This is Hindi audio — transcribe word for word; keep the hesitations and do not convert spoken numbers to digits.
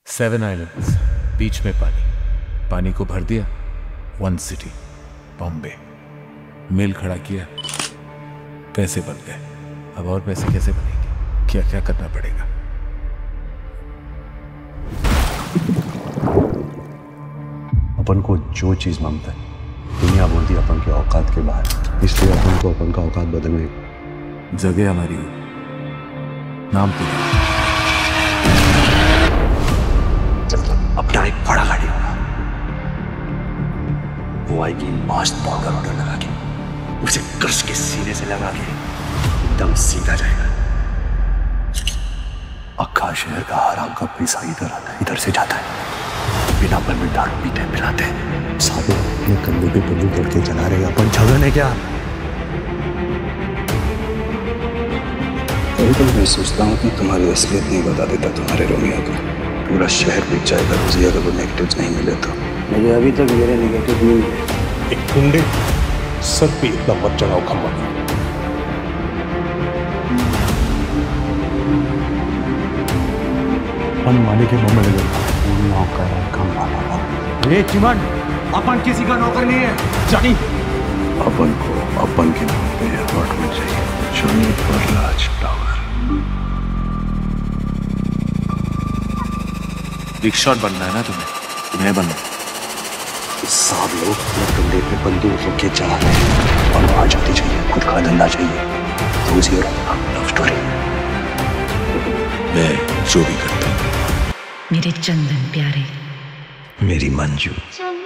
सेवन आइलैंड्स, बीच में पानी। पानी को भर दिया, वन सिटी बॉम्बे। मिल खड़ा किया, पैसे बन गए। अब और पैसे कैसे बनेंगे? क्या क्या करना पड़ेगा? अपन को जो चीज मांगता है दुनिया बोलती है अपन के औकात के बाहर, इसलिए अपन को अपन का औकात बदलने। जगह हमारी हो, नाम तो अपना एक बड़ा गाड़ी होगा, वो आएगी मस्त बॉर्डर ऑर्डर लगा के, उसे कस के सीने से लगा के एकदम सीधा जाएगा। अक्का शहर का हराम का पैसा इधर आता है, इधर से जाता है, बिना परमिट दारू पीते पिलाते हैं। सारे अपने कंधे पे बंदूक लड़के चला रहे हैं, अपन झगड़न है क्या? कभी कभी मैं सोचता हूँ कि तुम्हारी असलियत नहीं बता देता तुम्हारे रोमियो को। पूरा शहर बिक जाएगा रोजी अगर वो नेगेटिव्स नहीं मिले तो। मुझे अभी तक मेरे नेगेटिव मिल गए। एक गुंडे सर पे इतना मत चढ़ाओ खम्बा। अपन माने के मुंह में लगे नौकर है कम वाला। ए चिमन, अपन किसी का नौकर नहीं है जानी। अपन को अपन के नाम पे अपार्टमेंट चाहिए, जॉनी परलाज टावर। बिग शॉट बनना है ना तुम्हें? तुम्हें बनना। सब लोग अपने कंधे पे बंदूक रख के चला रहे हैं और वहां जाती चाहिए, खुद का धंधा चाहिए। रोजी और लव स्टोरी। मैं जो भी करता हूँ। मेरे चंदन प्यारे, मेरी मंजू।